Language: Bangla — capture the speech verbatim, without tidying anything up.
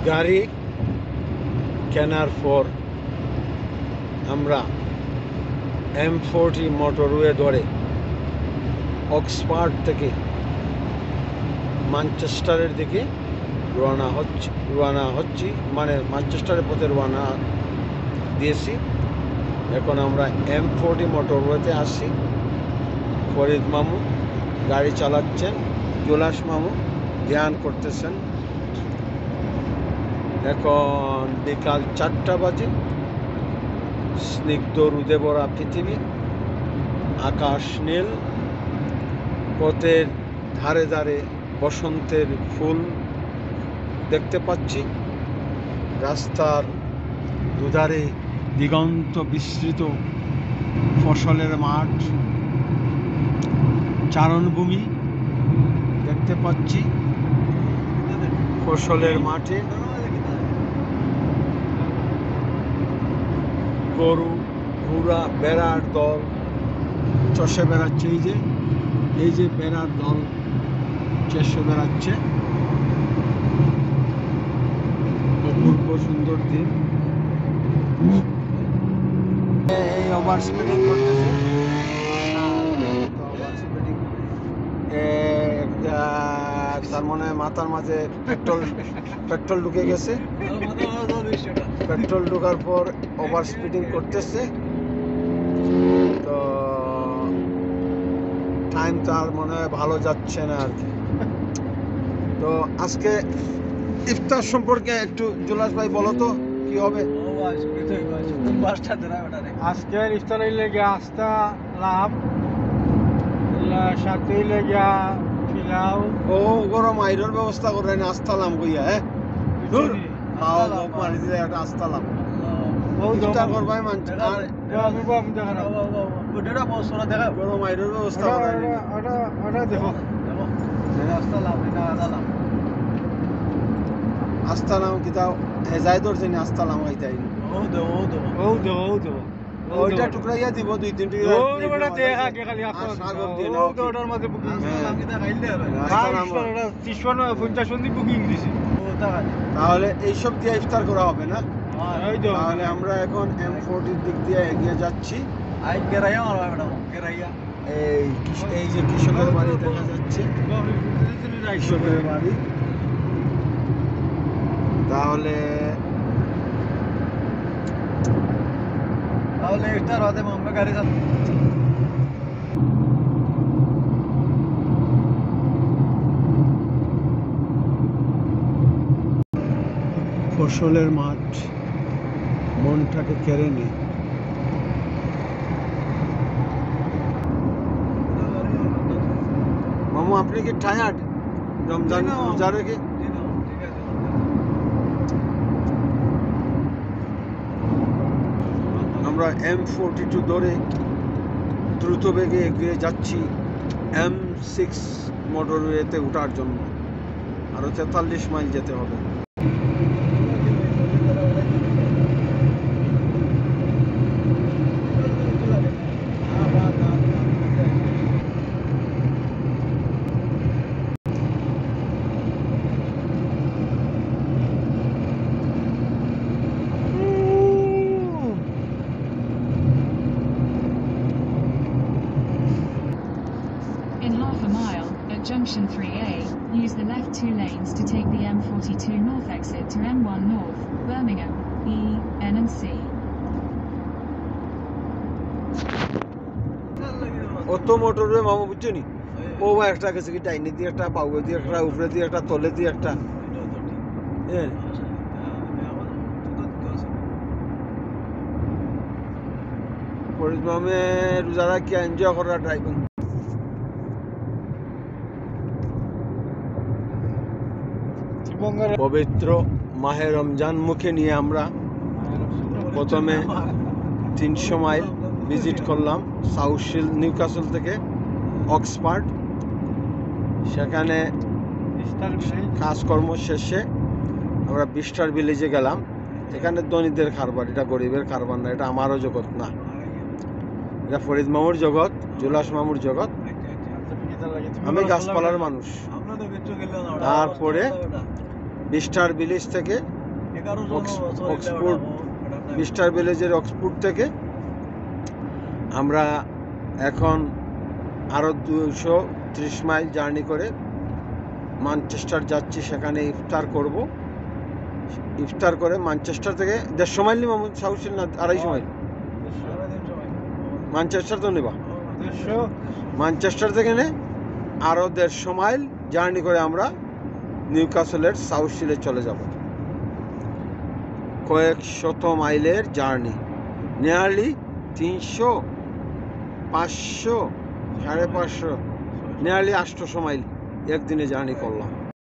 গাড়ি কেনার পর আমরা এম ফোরটি মোটরওয়ে ধরে অক্সফোর্ড থেকে ম্যানচেস্টারের দিকে রওনা হচ্ছে রওনা হচ্ছি মানে ম্যানচেস্টারের পথে রওনা দিয়েছি। এখন আমরা এম ফোরটি মোটরওয়েতে আসি। ফরিদ মামু গাড়ি চালাচ্ছেন, জুলাস মামু ধ্যান করতেছেন। এখন বিকাল চারটা বাজে। স্নিগ্ধ রোদে ভরা পৃথিবী, আকাশ নীল, পথের ধারে ধারে বসন্তের ফুল দেখতে পাচ্ছি। রাস্তার দুধারে দিগন্ত বিস্তৃত ফসলের মাঠ, চারণভূমি দেখতে পাচ্ছি। ফসলের মাঠে গরু, ঘোড়া, বেড়ার দল চষে বেড়াচ্ছে। এই যে এই যে বেড়ার দল চষে বেড়াচ্ছে। অপূর্ব সুন্দর দিন। এই ওভার স্পিডিং করতেছে। তার মানে মাথার মাঝে পেট্রোল পেট্রোল ঢুকে গেছে। পেট্রোল ঢোকার পর ওভার স্পিডিং করতেছে। তো টাইম তার মনে হয় ভালো যাচ্ছে না আর কি। তো আজকে ইফতার সম্পর্কে একটু জুলাস ভাই বলো তো কি হবে? আজকে ইফতার লেগে আস্তা লাভ সাথে লেগে পিলাও ও গরম আইরর ব্যবস্থা করে আস্তা লাম কইয়া হ্যাঁ পানি দিলে একটা আস্তা লাম ইফতার করবাই মানছে আর গরম আইরর ব্যবস্থা করে দেখো আস্তা লাম কিতা হেজাই ধরছে না আস্তা লাম আইতাই ওইটা টুকরাইয়া দিব দুই তিন তাহলে এইসব দিয়ে ইফতার করা হবে না। তাহলে আমরা এখন এম ফোরটির দিক দিয়ে এগিয়ে যাচ্ছি। এই এই যে কৃষকের বাড়ি দেখা যাচ্ছে, কৃষকের বাড়ি। তাহলে তাহলে ইফতার হতে আমরা গাড়ি ফসলের মাঠ মনটাকে কেড়ে নেয়। মামু আপনি কি টায়ার্ড রমজান রোজা রেখে? আমরা এম ফোরটি টু ধরে দ্রুত বেগে এগিয়ে যাচ্ছি এম সিক্স মোটরওয়েতে ওঠার জন্য। আরো তেতাল্লিশ মাইল যেতে হবে। Junction three A, use the left two lanes to take the M forty-two north exit to M one North, Birmingham, E, N and C. অত মোটরওয়ে মামু বুঝছো নি? ও একটা গেছে কি ডাইনে দিয়ে একটা, পাউয়ে দিয়ে একটা, উপরে দিয়ে একটা, তলে দিয়ে একটা। হ্যাঁ ফরিদ মামে রোজারা কি এনজয় করা ড্রাইভিং। পবিত্র মাহে রমজান মুখে নিয়ে আমরা প্রথমে তিনশো মাইল ভিজিট করলাম সাউথশিল নিউক্যাসল থেকে অক্সফোর্ড। সেখানে কাজকর্ম শেষে আমরা বিস্টার ভিলেজে গেলাম। এখানে ধনীদের কারবার, এটা গরিবের কারবার না, এটা আমারও জগৎ না, এটা ফরিদ মামুর জগৎ, জুলাস মামুর জগৎ। আমি গাছপালার মানুষ। তারপরে বিস্টার ভিলেজ থেকে অক্সফোর্ড মিস্টার ভিলেজের অক্সফোর্ড থেকে আমরা এখন আরও দুশো ত্রিশ মাইল জার্নি করে ম্যানচেস্টার যাচ্ছি। সেখানে ইফতার করব। ইফতার করে ম্যানচেস্টার থেকে দেড়শো মাইল নিব সাউথ না আড়াইশো মাইল ম্যানচেস্টার তো নেবা ম্যানচেস্টার থেকে নে আরও দেড়শো মাইল জার্নি করে আমরা নিউক্যাসলের সাউথ শিলে চলে যাব। কয়েক শত মাইলের জার্নি, নিয়ারলি তিনশো পাঁচশো সাড়ে পাঁচশো নিয়ারলি আটশোশো মাইল একদিনে জার্নি করলাম।